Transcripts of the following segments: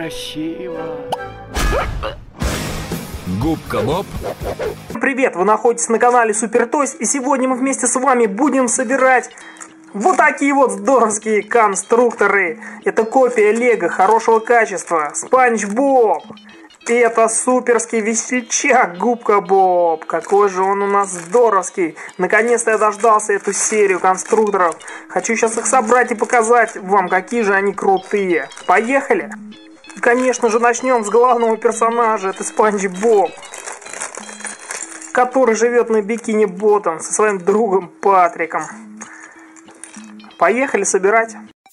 красиво. Губка Боб. Привет, вы находитесь на канале Супер Тойс, и сегодня мы вместе с вами будем собирать вот такие вот здоровские конструкторы. Это копия Лего хорошего качества, Спанч Боб. И это суперский весельчак Губка Боб. Какой же он у нас здоровский. Наконец-то я дождался эту серию конструкторов. Хочу сейчас их собрать и показать вам, какие же они крутые. Поехали! И, конечно же, начнем с главного персонажа. Это Спанч Боб, который живет на Бикини Ботом со своим другом Патриком. Поехали собирать.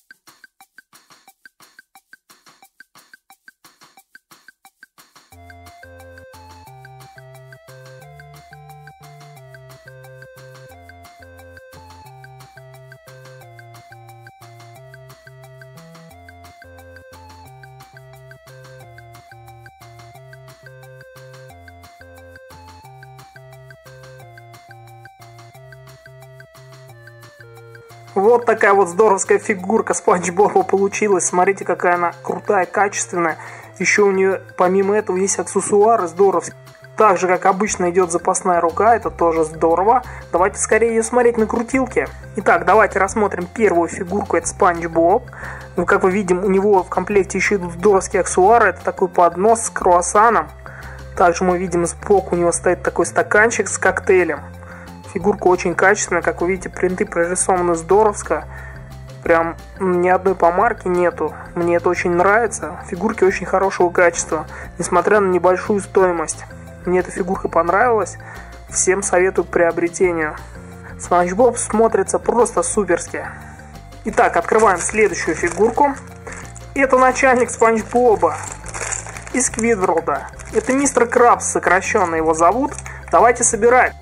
Вот такая вот здоровская фигурка Спанч Боба получилась. Смотрите, какая она крутая, качественная. Еще у нее помимо этого есть аксессуары здоровские. Так же, как обычно, идет запасная рука. Это тоже здорово. Давайте скорее ее смотреть на крутилке. Итак, давайте рассмотрим первую фигурку. Это Спанч Боб. Ну, как мы видим, у него в комплекте еще идут здоровские аксессуары. Это такой поднос с круассаном. Также мы видим, сбоку у него стоит такой стаканчик с коктейлем. Фигурка очень качественная, как вы видите, принты прорисованы здоровско. Прям ни одной помарки нету. Мне это очень нравится. Фигурки очень хорошего качества, несмотря на небольшую стоимость. Мне эта фигурка понравилась. Всем советую к приобретению. Спанч Боб смотрится просто суперски. Итак, открываем следующую фигурку. Это начальник Спанч Боба из Сквидварда. Это мистер Крабс, сокращенно его зовут. Давайте собирать.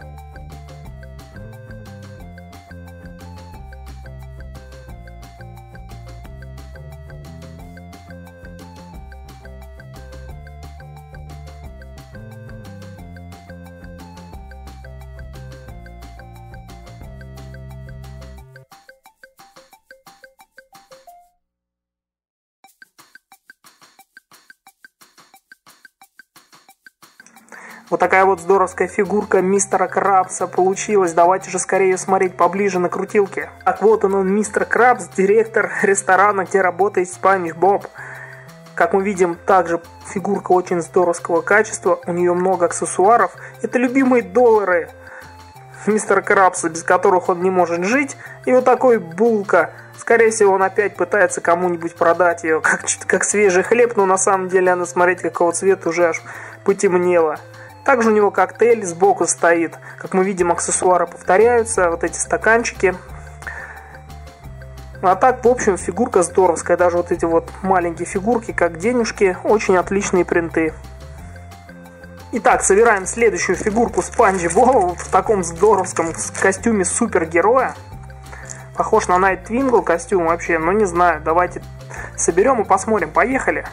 Вот такая вот здоровская фигурка мистера Крабса получилась. Давайте же скорее ее смотреть поближе на крутилке. Так вот он, мистер Крабс, директор ресторана, где работает Спанч Боб. Как мы видим, также фигурка очень здоровского качества. У нее много аксессуаров. Это любимые доллары мистера Крабса, без которых он не может жить. И вот такой булка. Скорее всего, он опять пытается кому-нибудь продать ее, как свежий хлеб. Но на самом деле она, смотрите, какого цвета, уже аж потемнела. Также у него коктейль сбоку стоит. Как мы видим, аксессуары повторяются. Вот эти стаканчики. А так, в общем, фигурка здоровская. Даже вот эти вот маленькие фигурки, как денежки, очень отличные принты. Итак, собираем следующую фигурку Спанч Боба в таком здоровском костюме супергероя. Похож на Найт Твингл костюм вообще, но не знаю. Давайте соберем и посмотрим. Поехали!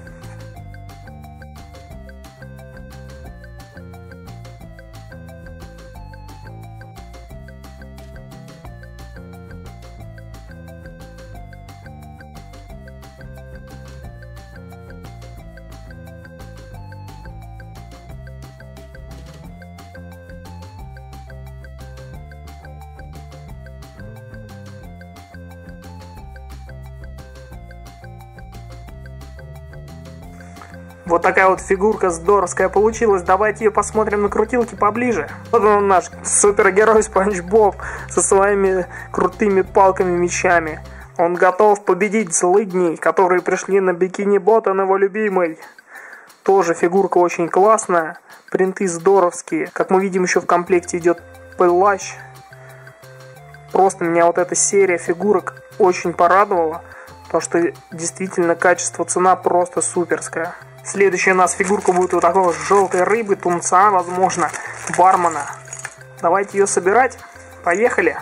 Вот такая вот фигурка здоровская получилась. Давайте ее посмотрим на крутилке поближе. Вот он, наш супергерой Спанч Боб со своими крутыми палками-мечами. Он готов победить злыдней, которые пришли на Бикини Ботом, его любимый. Тоже фигурка очень классная. Принты здоровские. Как мы видим, еще в комплекте идет плащ. Просто меня вот эта серия фигурок очень порадовала. Потому что действительно качество, цена просто суперская. Следующая у нас фигурка будет вот такой желтой рыбы, тунца, возможно, бармена. Давайте ее собирать. Поехали!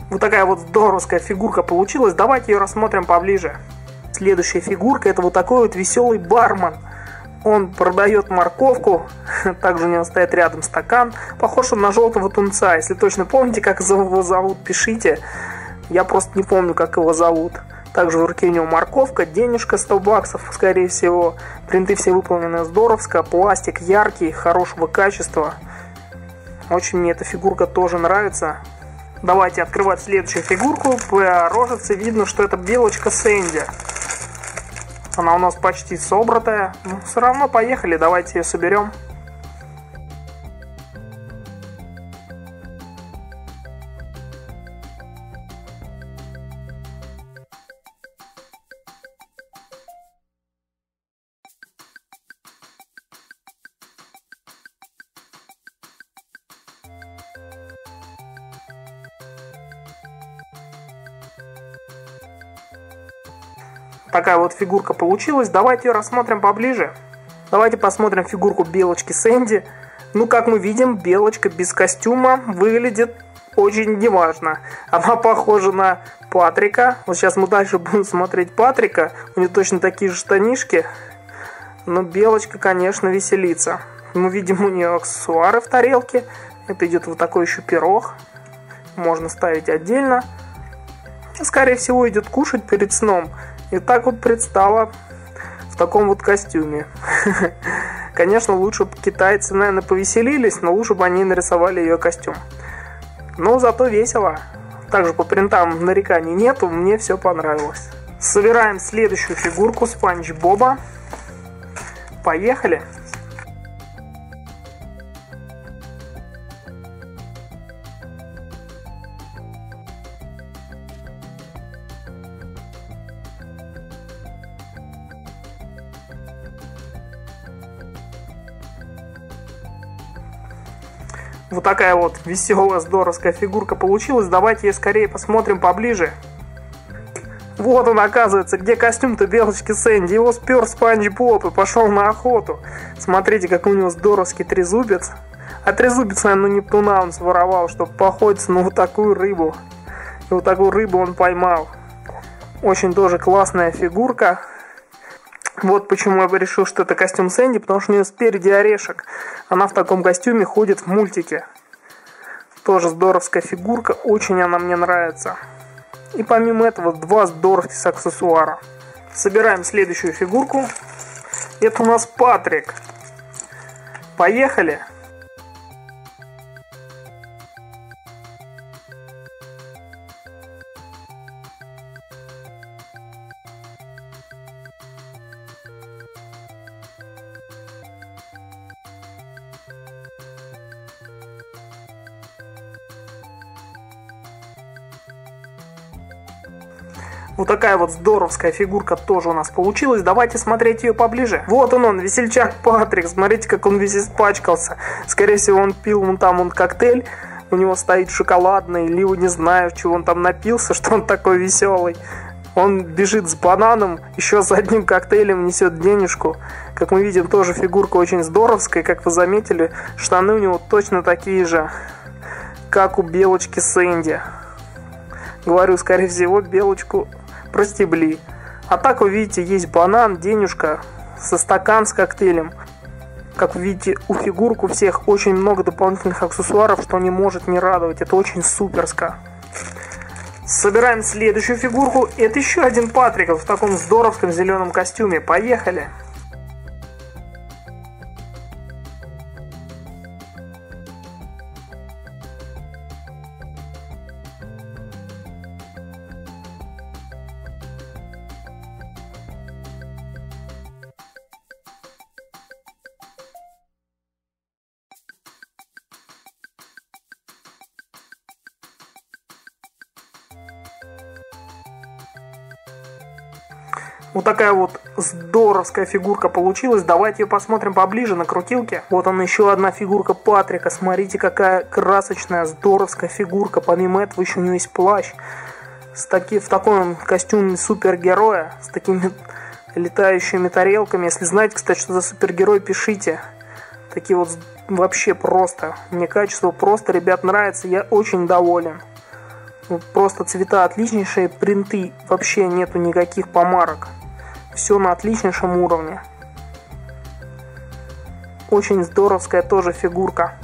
Вот такая вот здоровская фигурка получилась. Давайте ее рассмотрим поближе. Следующая фигурка — это вот такой вот веселый бармен. Он продает морковку, также у него стоит рядом стакан. Похож он на желтого тунца. Если точно помните, как его зовут, пишите. Я просто не помню, как его зовут. Также в руке у него морковка, денежка 100 баксов, скорее всего. Принты все выполнены здоровско, пластик яркий, хорошего качества. Очень мне эта фигурка тоже нравится. Давайте открывать следующую фигурку. По рожице видно, что это белочка Сэнди. Она у нас почти собранная. Но все равно поехали, давайте ее соберем. Такая вот фигурка получилась. Давайте ее рассмотрим поближе. Давайте посмотрим фигурку белочки Сэнди. Ну, как мы видим, белочка без костюма выглядит очень неважно. Она похожа на Патрика. Вот сейчас мы дальше будем смотреть Патрика. У нее точно такие же штанишки. Но белочка, конечно, веселится. Мы видим у нее аксессуары в тарелке. Это идет вот такой еще пирог. Можно ставить отдельно. Скорее всего, идет кушать перед сном. И так вот предстала в таком вот костюме. Конечно, лучше бы китайцы, наверное, повеселились, но лучше бы они нарисовали ее костюм. Но зато весело. Также по принтам нареканий нету, мне все понравилось. Собираем следующую фигурку Спанч Боба. Поехали! Вот такая вот веселая, здоровская фигурка получилась. Давайте ее скорее посмотрим поближе. Вот он, оказывается, где костюм-то белочки Сэнди. Его спер Спанч Боб и пошел на охоту. Смотрите, как у него здоровский трезубец. А трезубец, наверное, Нептуна он своровал, чтобы поохотиться на вот такую рыбу. И вот такую рыбу он поймал. Очень тоже классная фигурка. Вот почему я решил, что это костюм Сэнди, потому что у нее спереди орешек. Она в таком костюме ходит в мультике. Тоже здоровская фигурка, очень она мне нравится. И помимо этого два здоровских аксессуара. Собираем следующую фигурку. Это у нас Патрик. Поехали! Вот такая вот здоровская фигурка тоже у нас получилась. Давайте смотреть ее поближе. Вот он, весельчак Патрик. Смотрите, как он весь испачкался. Скорее всего, он пил вон там коктейль. У него стоит шоколадный, либо не знаю, чего он там напился, что он такой веселый. Он бежит с бананом, еще с одним коктейлем несет денежку. Как мы видим, тоже фигурка очень здоровская. Как вы заметили, штаны у него точно такие же, как у белочки Сэнди. Говорю, скорее всего, белочку простебли. А так, вы видите, есть банан, денежка, со стакан с коктейлем. Как вы видите, у фигурок у всех очень много дополнительных аксессуаров, что не может не радовать. Это очень суперско. Собираем следующую фигурку. Это еще один Патрик в таком здоровском зеленом костюме. Поехали! Вот такая вот здоровская фигурка получилась. Давайте ее посмотрим поближе на крутилке. Вот она, еще одна фигурка Патрика. Смотрите, какая красочная, здоровская фигурка. Помимо этого еще у него есть плащ. В таком костюме супергероя. С такими летающими тарелками. Если знаете, кстати, что за супергерой, пишите. Такие вот вообще просто. Мне качество просто, ребят, нравится. Я очень доволен. Вот просто цвета отличнейшие, принты вообще нету никаких помарок. Все на отличнейшем уровне. Очень здоровская тоже фигурка.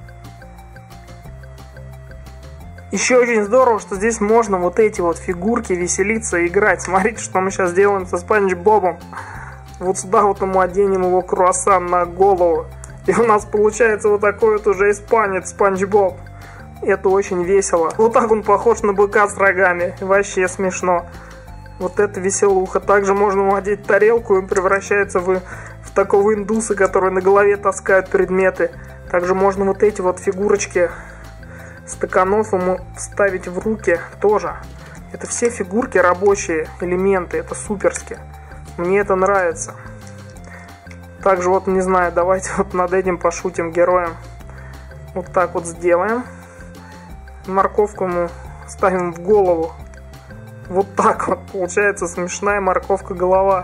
Еще очень здорово, что здесь можно вот эти вот фигурки веселиться и играть. Смотрите, что мы сейчас делаем со Спанч Бобом. Вот сюда вот ему оденем его круассан на голову. И у нас получается вот такой вот уже испанец Спанч Боб. Это очень весело. Вот так он похож на быка с рогами. Вообще смешно. Вот это веселуха. Также можно ему одеть тарелку, и он превращается в такого индуса, который на голове таскает предметы. Также можно вот эти вот фигурочки стаканов ему вставить в руки тоже. Это все фигурки рабочие элементы. Это суперски. Мне это нравится. Также вот, не знаю, давайте вот над этим пошутим героем. Вот так вот сделаем. Морковку ему ставим в голову. Вот так вот получается смешная морковка-голова.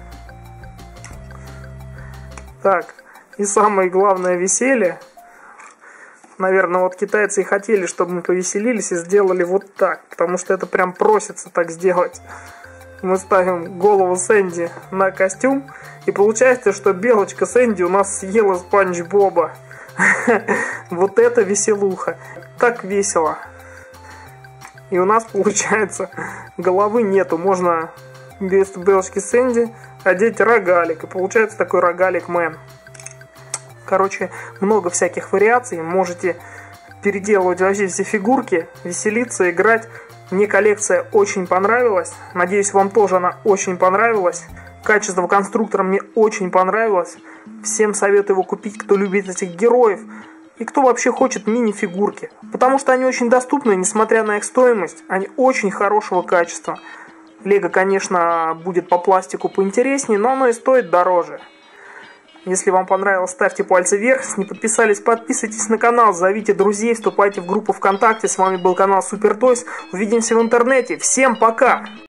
Так, и самое главное веселье. Наверное, вот китайцы и хотели, чтобы мы повеселились и сделали вот так. Потому что это прям просится так сделать. Мы ставим голову Сэнди на костюм. И получается, что белочка Сэнди у нас съела Спанч Боба. Вот это веселуха. Так весело. И у нас получается головы нету. Можно вместо белочки Сэнди одеть рогалик. И получается такой рогалик-мен. Короче, много всяких вариаций. Можете переделывать вообще все фигурки, веселиться, играть. Мне коллекция очень понравилась. Надеюсь, вам тоже она очень понравилась. Качество конструктора мне очень понравилось. Всем советую его купить, кто любит этих героев. И кто вообще хочет мини-фигурки. Потому что они очень доступны, несмотря на их стоимость. Они очень хорошего качества. Лего, конечно, будет по пластику поинтереснее, но оно и стоит дороже. Если вам понравилось, ставьте пальцы вверх. Если не подписались, подписывайтесь на канал, зовите друзей, вступайте в группу ВКонтакте. С вами был канал Супер Тойс. Увидимся в интернете. Всем пока!